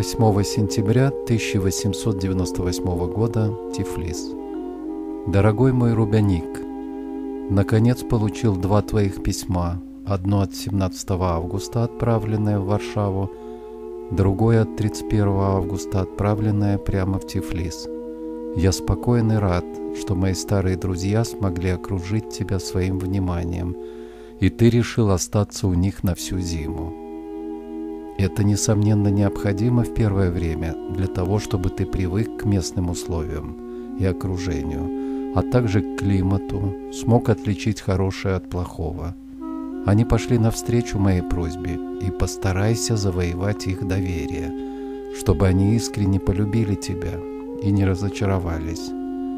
8 сентября 1898 года, Тифлис. Дорогой мой Рубяник, наконец получил 2 твоих письма. Одно от 17 августа, отправленное в Варшаву, другое от 31 августа, отправленное прямо в Тифлис. Я спокоен и рад, что мои старые друзья смогли окружить тебя своим вниманием, и ты решил остаться у них на всю зиму. Это, несомненно, необходимо в первое время для того, чтобы ты привык к местным условиям и окружению, а также к климату, смог отличить хорошее от плохого. Они пошли навстречу моей просьбе, и постарайся завоевать их доверие, чтобы они искренне полюбили тебя и не разочаровались.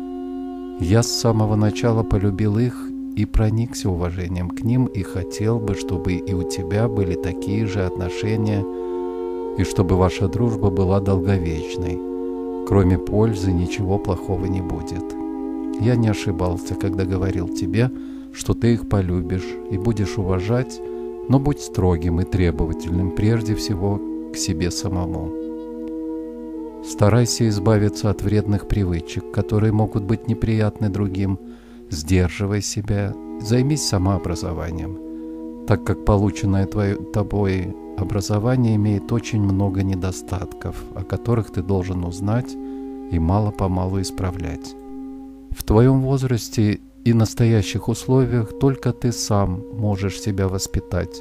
Я с самого начала полюбил их и проникся уважением к ним, и хотел бы, чтобы и у тебя были такие же отношения, и чтобы ваша дружба была долговечной. Кроме пользы ничего плохого не будет. Я не ошибался, когда говорил тебе, что ты их полюбишь и будешь уважать, но будь строгим и требовательным прежде всего к себе самому. Старайся избавиться от вредных привычек, которые могут быть неприятны другим. Сдерживай себя, займись самообразованием, так как полученное тобой образование имеет очень много недостатков, о которых ты должен узнать и мало-помалу исправлять. В твоем возрасте и настоящих условиях только ты сам можешь себя воспитать,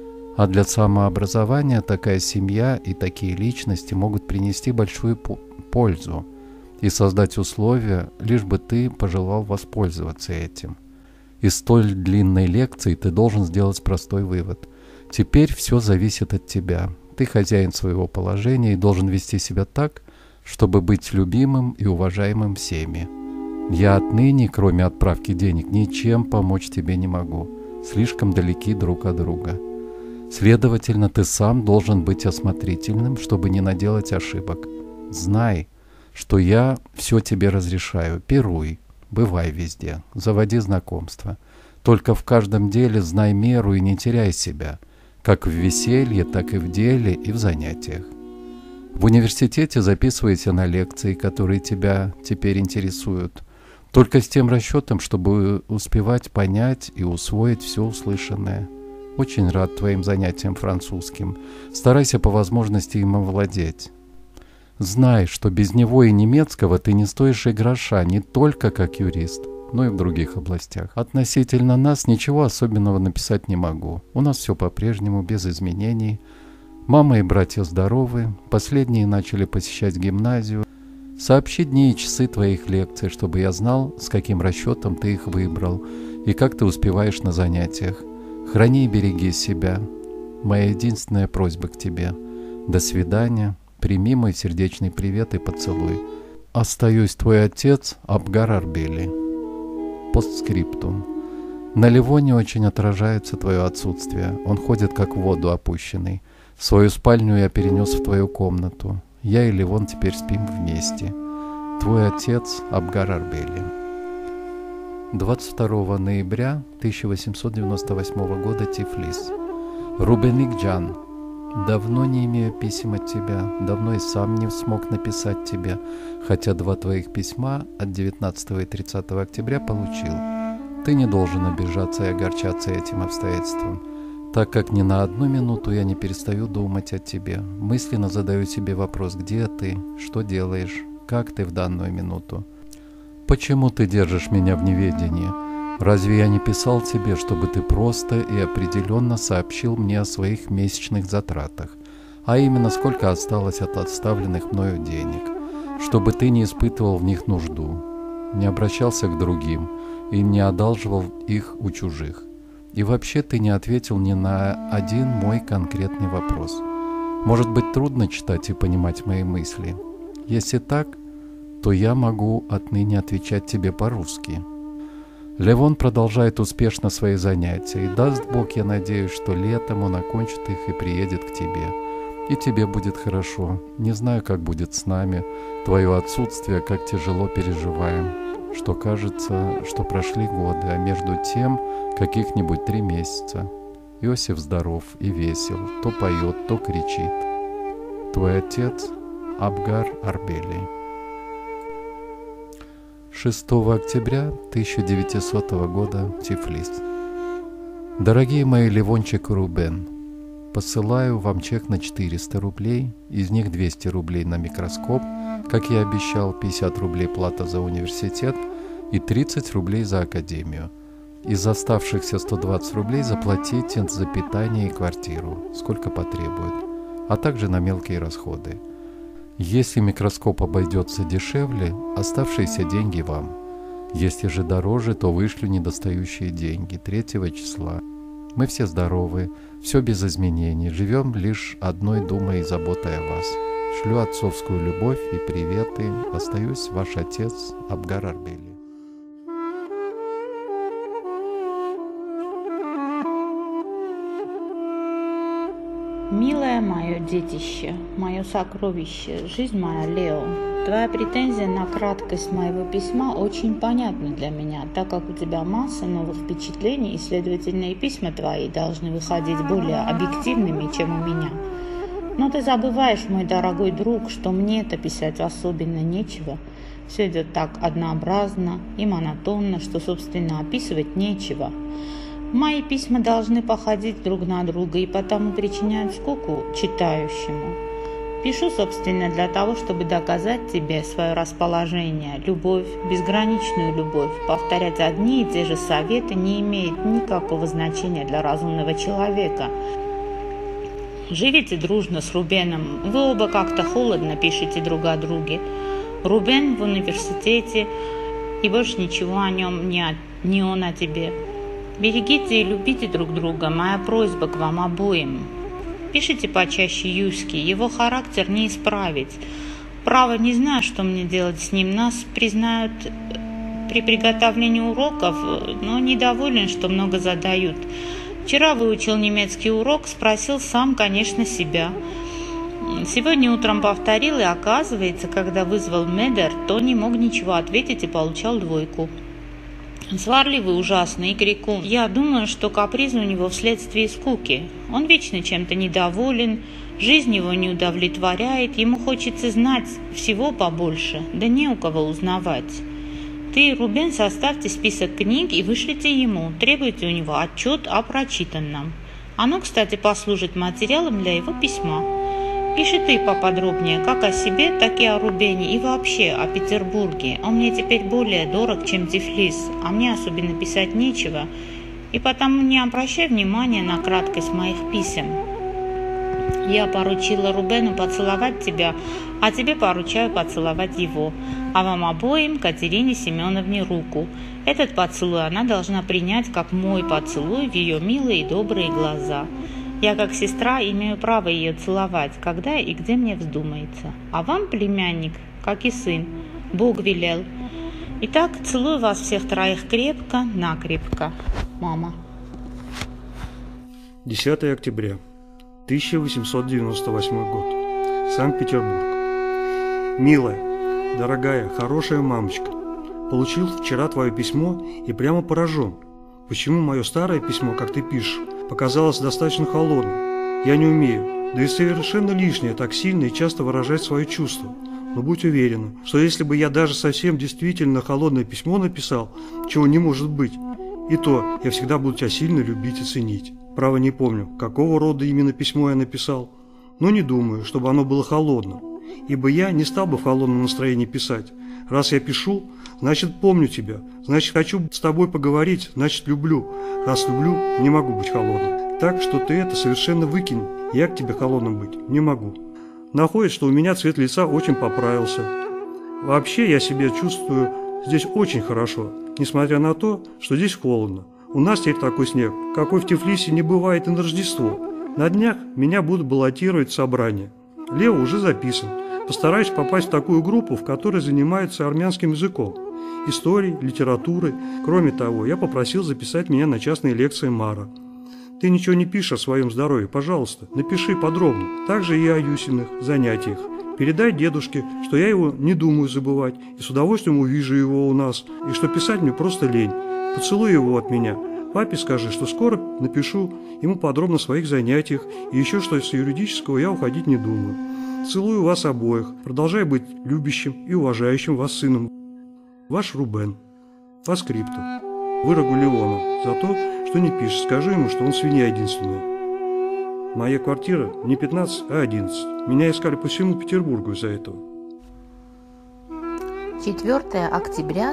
а для самообразования такая семья и такие личности могут принести большую пользу и создать условия, лишь бы ты пожелал воспользоваться этим. Из столь длинной лекции ты должен сделать простой вывод. Теперь все зависит от тебя. Ты хозяин своего положения и должен вести себя так, чтобы быть любимым и уважаемым всеми. Я отныне, кроме отправки денег, ничем помочь тебе не могу. Слишком далеки друг от друга. Следовательно, ты сам должен быть осмотрительным, чтобы не наделать ошибок. Знай, что я все тебе разрешаю. Пируй, бывай везде, заводи знакомства. Только в каждом деле знай меру и не теряй себя, как в веселье, так и в деле и в занятиях. В университете записывайся на лекции, которые тебя теперь интересуют, только с тем расчетом, чтобы успевать понять и усвоить все услышанное. Очень рад твоим занятиям французским. Старайся по возможности им овладеть. Знай, что без него и немецкого ты не стоишь и гроша, не только как юрист, но и в других областях. Относительно нас ничего особенного написать не могу. У нас все по-прежнему, без изменений. Мама и братья здоровы, последние начали посещать гимназию. Сообщи дни и часы твоих лекций, чтобы я знал, с каким расчетом ты их выбрал и как ты успеваешь на занятиях. Храни и береги себя. Моя единственная просьба к тебе. До свидания. Прими мой сердечный привет и поцелуй. Остаюсь твой отец Абгар Арбели. Постскриптум. На Левоне очень отражается твое отсутствие. Он ходит как в воду опущенный. Свою спальню я перенес в твою комнату. Я и Левон теперь спим вместе. Твой отец Абгар Арбели. 22 ноября 1898 года, Тифлис. Рубяник Джан, давно не имею писем от тебя, давно и сам не смог написать тебе, хотя 2 твоих письма от 19 и 30 октября получил. Ты не должен обижаться и огорчаться этим обстоятельством, так как ни на одну минуту я не перестаю думать о тебе. Мысленно задаю себе вопрос: где ты, что делаешь, как ты в данную минуту? Почему ты держишь меня в неведении? Разве я не писал тебе, чтобы ты просто и определенно сообщил мне о своих месячных затратах, а именно сколько осталось от отставленных мною денег, чтобы ты не испытывал в них нужду, не обращался к другим и не одалживал их у чужих? И вообще ты не ответил ни на один мой конкретный вопрос. Может быть, трудно читать и понимать мои мысли. Если так, то я могу отныне отвечать тебе по-русски. Левон продолжает успешно свои занятия, и даст Бог, я надеюсь, что летом он окончит их и приедет к тебе. И тебе будет хорошо. Не знаю, как будет с нами. Твое отсутствие, как тяжело переживаем. Что кажется, что прошли годы, а между тем каких-нибудь 3 месяца. Иосиф здоров и весел, то поет, то кричит. Твой отец Абгар Арбели. 6 октября 1900 года, Тифлис. Дорогие мои Левончик и Рубен, посылаю вам чек на 400 рублей, из них 200 рублей на микроскоп, как я обещал, 50 рублей плата за университет и 30 рублей за академию. Из оставшихся 120 рублей заплатите за питание и квартиру, сколько потребует, а также на мелкие расходы. Если микроскоп обойдется дешевле, оставшиеся деньги вам. Если же дороже, то вышлю недостающие деньги 3 числа. Мы все здоровы, все без изменений, живем лишь одной думой и заботой о вас. Шлю отцовскую любовь и приветы. Остаюсь ваш отец Абгар Арбели. Милое мое детище, мое сокровище, жизнь моя, Лео, твоя претензия на краткость моего письма очень понятна для меня, так как у тебя масса новых впечатлений, и, следовательно, и письма твои должны выходить более объективными, чем у меня. Но ты забываешь, мой дорогой друг, что мне-то писать особенно нечего. Все идет так однообразно и монотонно, что, собственно, описывать нечего. Мои письма должны походить друг на друга и потому причиняют скуку читающему. Пишу, собственно, для того, чтобы доказать тебе свое расположение, любовь, безграничную любовь. Повторять одни и те же советы не имеет никакого значения для разумного человека. Живите дружно с Рубеном. Вы оба как-то холодно пишете друг о друге. Рубен в университете, и больше ничего о нем, не он о тебе. Берегите и любите друг друга, моя просьба к вам обоим. Пишите почаще Юське, его характер не исправить. Право, не знаю, что мне делать с ним. Нас признают при приготовлении уроков, но недоволен, что много задают. Вчера выучил немецкий урок, спросил сам, конечно, себя. Сегодня утром повторил, и оказывается, когда вызвал Медер, то не мог ничего ответить и получал 2. Сварливый ужасный и крикун. Я думаю, что капризы у него вследствие скуки. Он вечно чем-то недоволен, жизнь его не удовлетворяет, ему хочется знать всего побольше, да не у кого узнавать. Ты, Рубен, составьте список книг и вышлите ему, требуйте у него отчет о прочитанном. Оно, кстати, послужит материалом для его письма. Пиши ты поподробнее, как о себе, так и о Рубене, и вообще о Петербурге. Он мне теперь более дорог, чем Тифлис, а мне особенно писать нечего, и потому не обращай внимания на краткость моих писем. Я поручила Рубену поцеловать тебя, а тебе поручаю поцеловать его, а вам обоим, Катерине Семеновне, руку. Этот поцелуй она должна принять, как мой поцелуй в ее милые и добрые глаза. Я, как сестра, имею право ее целовать, когда и где мне вздумается. А вам, племянник, как и сын, Бог велел. Итак, целую вас всех троих крепко-накрепко. Мама. 10 октября 1898 год. Санкт-Петербург. Милая, дорогая, хорошая мамочка, получил вчера твое письмо и прямо поражен. Почему мое старое письмо, как ты пишешь, показалось достаточно холодным? Я не умею, да и совершенно лишнее так сильно и часто выражать свои чувства. Но будь уверена, что если бы я даже совсем действительно холодное письмо написал, чего не может быть, и то я всегда буду тебя сильно любить и ценить. Право не помню, какого рода именно письмо я написал, но не думаю, чтобы оно было холодным, ибо я не стал бы в холодном настроении писать. Раз я пишу, значит, помню тебя, значит, хочу с тобой поговорить, значит, люблю. Раз люблю, не могу быть холодным. Так что ты это совершенно выкинь, я к тебе холодным быть не могу. Находит, что у меня цвет лица очень поправился. Вообще я себя чувствую здесь очень хорошо, несмотря на то, что здесь холодно. У нас теперь такой снег, какой в Тифлисе не бывает и на Рождество. На днях меня будут баллотировать в собрание. Лео уже записан. Постараюсь попасть в такую группу, в которой занимаются армянским языком, историей, литературой. Кроме того, я попросил записать меня на частные лекции Мара. Ты ничего не пишешь о своем здоровье, пожалуйста, напиши подробно. Также и о Юсиных занятиях. Передай дедушке, что я его не думаю забывать, и с удовольствием увижу его у нас, и что писать мне просто лень. Поцелуй его от меня. Папе скажи, что скоро напишу ему подробно о своих занятиях, и еще что из юридического я уходить не думаю. Целую вас обоих. Продолжай быть любящим и уважающим вас сыном. Ваш Рубен. По скрипту. Выругу Леона за то, что не пишешь. Скажи ему, что он свинья единственная. Моя квартира не 15, а 11. Меня искали по всему Петербургу из-за этого. 4 октября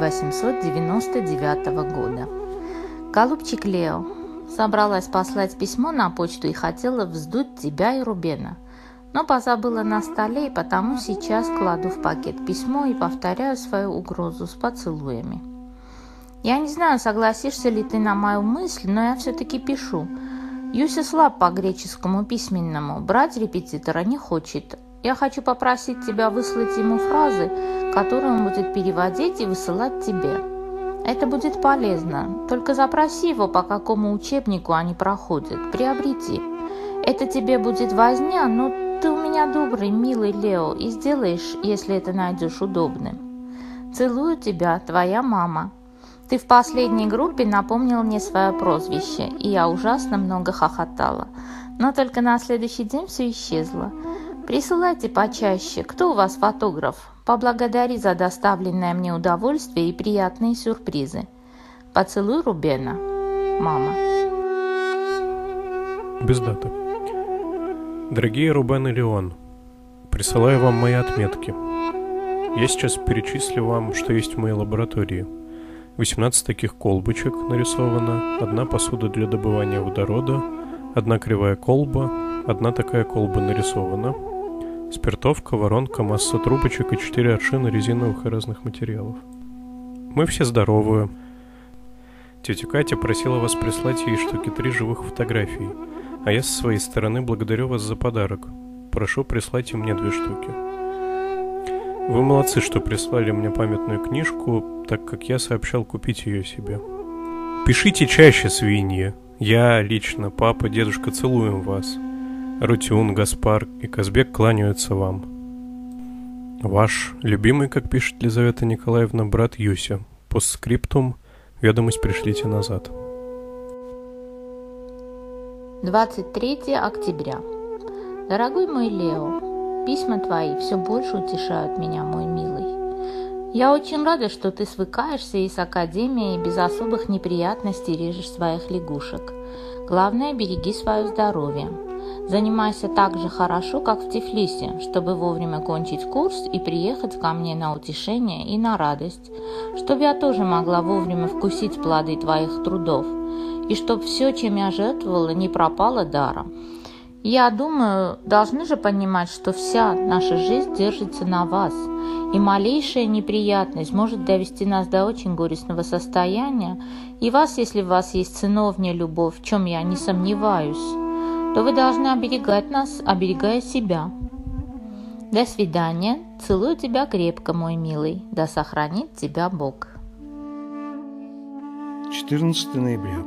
1899 года. Голубчик Лео, собралась послать письмо на почту и хотела вздуть тебя и Рубена. Но позабыла на столе, и потому сейчас кладу в пакет письмо и повторяю свою угрозу с поцелуями. Я не знаю, согласишься ли ты на мою мысль, но я все-таки пишу. Юся слаб по греческому письменному, брать репетитора не хочет. Я хочу попросить тебя выслать ему фразы, которые он будет переводить и высылать тебе. Это будет полезно, только запроси его, по какому учебнику они проходят, приобрети. Это тебе будет возня, но ты у меня добрый, милый Лео, и сделаешь, если это найдешь удобным. Целую тебя, твоя мама. Ты в последней группе напомнил мне свое прозвище, и я ужасно много хохотала. Но только на следующий день все исчезло. Присылайте почаще, кто у вас фотограф? Поблагодари за доставленное мне удовольствие и приятные сюрпризы. Поцелуй Рубена. Мама. Без даты. Дорогие Рубен и Леон, присылаю вам мои отметки. Я сейчас перечислю вам, что есть в моей лаборатории. 18 таких колбочек нарисовано, 1 посуда для добывания водорода, 1 кривая колба, 1 такая колба нарисована, спиртовка, воронка, масса трубочек и 4 аршина резиновых и разных материалов. Мы все здоровы. Тетя Катя просила вас прислать ей штуки 3 живых фотографий, а я со своей стороны благодарю вас за подарок. Прошу, прислайте мне 2 штуки. Вы молодцы, что прислали мне памятную книжку, так как я сообщал купить ее себе. Пишите чаще, свиньи. Я лично, папа, дедушка целуем вас. Рутюн, Гаспар и Казбек кланяются вам. Ваш любимый, как пишет Лизавета Николаевна, брат Юся. Постскриптум. Ведомость пришлите назад. 23 октября. Дорогой мой Лео, письма твои все больше утешают меня, мой милый. Я очень рада, что ты свыкаешься и с академией, и без особых неприятностей режешь своих лягушек. Главное, береги свое здоровье. Занимайся так же хорошо, как в Тифлисе, чтобы вовремя кончить курс и приехать ко мне на утешение и на радость, чтобы я тоже могла вовремя вкусить плоды твоих трудов, и чтобы все, чем я жертвовала, не пропало даром. Я думаю, должны же понимать, что вся наша жизнь держится на вас, и малейшая неприятность может довести нас до очень горестного состояния, и вас, если у вас есть сыновняя любовь, в чем я не сомневаюсь, то вы должны оберегать нас, оберегая себя. До свидания. Целую тебя крепко, мой милый. Да сохранит тебя Бог. 14 ноября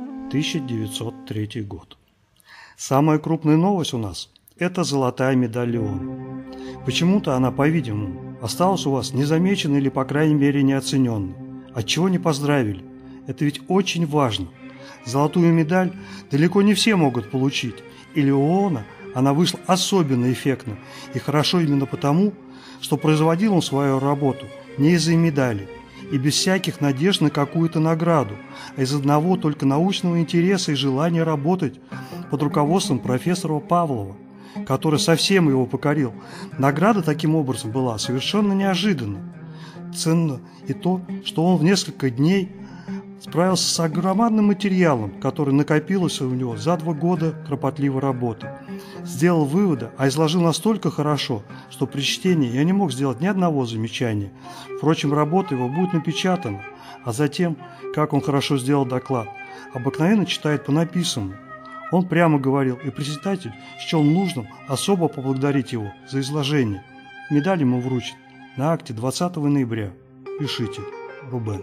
1903 год. Самая крупная новость у нас – это золотая медаль Леона. Почему-то она, по-видимому, осталась у вас незамеченной или, по крайней мере, неоцененной. Отчего не поздравили? Это ведь очень важно. Золотую медаль далеко не все могут получить, и Леона она вышла особенно эффектно и хорошо именно потому, что производил он свою работу не из-за медали и без всяких надежд на какую-то награду, а из одного только научного интереса и желания работать под руководством профессора Павлова, который совсем его покорил. Награда таким образом была совершенно неожиданна. Ценно и то, что он в несколько дней справился с громадным материалом, который накопился у него за 2 года кропотливой работы. Сделал выводы, а изложил настолько хорошо, что при чтении я не мог сделать ни одного замечания. Впрочем, работа его будет напечатана, а затем, как он хорошо сделал доклад, обыкновенно читает по написанному. Он прямо говорил, и председатель счел нужным особо поблагодарить его за изложение. Медаль ему вручат на акте 20 ноября. Пишите. Рубен.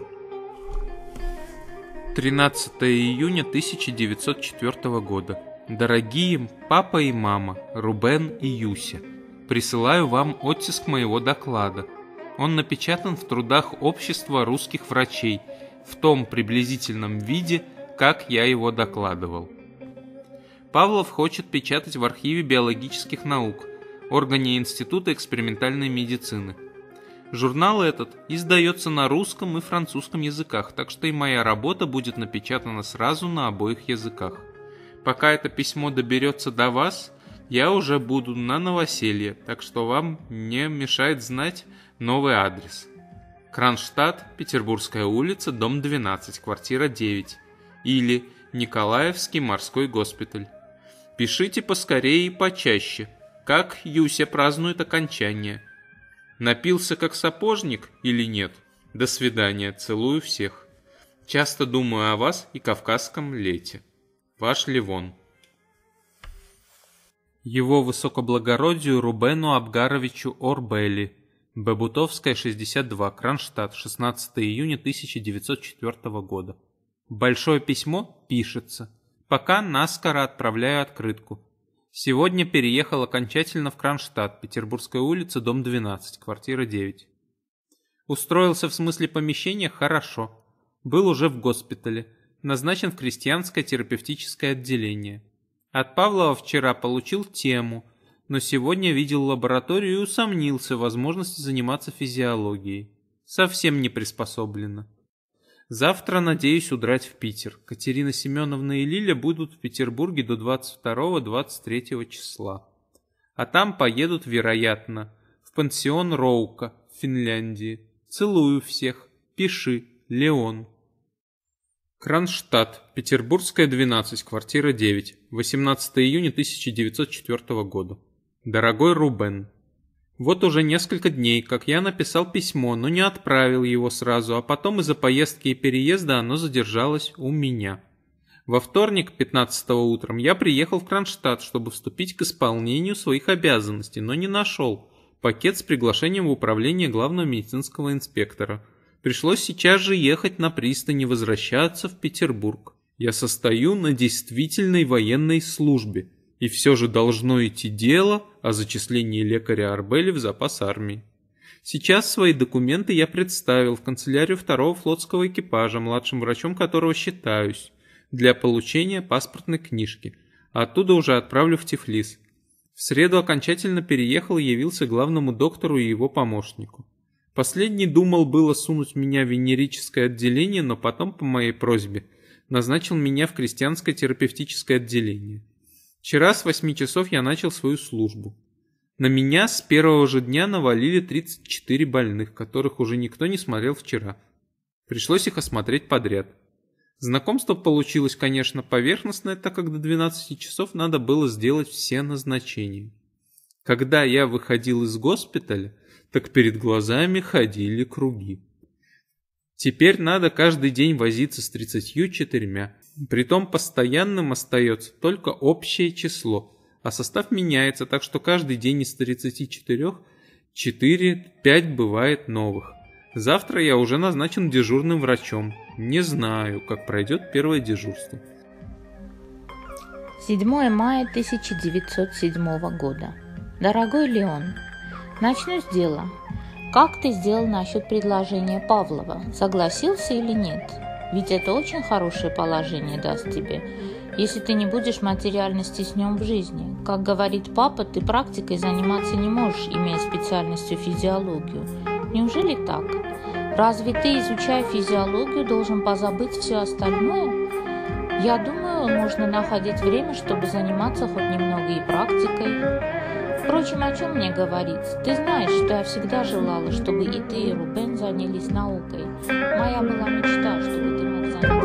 13 июня 1904 года. Дорогие папа и мама, Рубен и Юся, присылаю вам оттиск моего доклада. Он напечатан в трудах Общества русских врачей в том приблизительном виде, как я его докладывал. Павлов хочет печатать в архиве биологических наук. органе Института экспериментальной медицины. Журнал этот издается на русском и французском языках, так что и моя работа будет напечатана сразу на обоих языках. Пока это письмо доберется до вас, я уже буду на новоселье, так что вам не мешает знать новый адрес. Кронштадт, Петербургская улица, дом 12, квартира 9. Или Николаевский морской госпиталь. Пишите поскорее и почаще. Как Юся празднует окончание? Напился как сапожник или нет? До свидания, целую всех. Часто думаю о вас и кавказском лете. Ваш Левон. Его высокоблагородию Рубену Абгаровичу Орбели. Бабутовская, 62, Кронштадт, 16 июня 1904 года. Большое письмо пишется. Пока наскоро отправляю открытку. Сегодня переехал окончательно в Кронштадт, Петербургская улица, дом 12, квартира 9. Устроился в смысле помещения хорошо. Был уже в госпитале. Назначен в крестьянское терапевтическое отделение. От Павлова вчера получил тему, но сегодня видел лабораторию и усомнился в возможности заниматься физиологией. Совсем не приспособлено. Завтра надеюсь удрать в Питер. Катерина Семеновна и Лиля будут в Петербурге до 22-23 числа. А там поедут, вероятно, в пансион Роука в Финляндии. Целую всех. Пиши. Леон. Кронштадт, Петербургская, 12, квартира 9, 18 июня 1904 года. Дорогой Рубен, вот уже несколько дней, как я написал письмо, но не отправил его сразу, а потом из-за поездки и переезда оно задержалось у меня. Во вторник, 15-го утром, я приехал в Кронштадт, чтобы вступить к исполнению своих обязанностей, но не нашел пакет с приглашением в управление главного медицинского инспектора. Пришлось сейчас же ехать на пристань и возвращаться в Петербург. Я состою на действительной военной службе, и все же должно идти дело о зачислении лекаря Орбели в запас армии. Сейчас свои документы я представил в канцелярию 2-го флотского экипажа, младшим врачом которого считаюсь, для получения паспортной книжки. Оттуда уже отправлю в Тифлис. В среду окончательно переехал и явился главному доктору и его помощнику. Последний думал было сунуть меня в венерическое отделение, но потом, по моей просьбе, назначил меня в крестьянское терапевтическое отделение. Вчера с 8 часов я начал свою службу. На меня с первого же дня навалили 34 больных, которых уже никто не смотрел вчера. Пришлось их осмотреть подряд. Знакомство получилось, конечно, поверхностное, так как до 12 часов надо было сделать все назначения. Когда я выходил из госпиталя, так перед глазами ходили круги. Теперь надо каждый день возиться с 34. Притом постоянным остается только общее число, а состав меняется, так что каждый день из 34 4-5 бывает новых. Завтра я уже назначен дежурным врачом. Не знаю, как пройдет первое дежурство. 7 мая 1907 года. Дорогой Леон, начну с дела. Как ты сделал насчет предложения Павлова? Согласился или нет? Ведь это очень хорошее положение даст тебе, если ты не будешь материально стеснен в жизни. Как говорит папа, ты практикой заниматься не можешь, имея специальностью физиологию. Неужели так? Разве ты, изучая физиологию, должен позабыть все остальное? Я думаю, можно находить время, чтобы заниматься хоть немного и практикой. Впрочем, о чем мне говорить? Ты знаешь, что я всегда желала, чтобы и ты, и Рубен занялись наукой. Моя была мечта, чтобы ты мог заняться.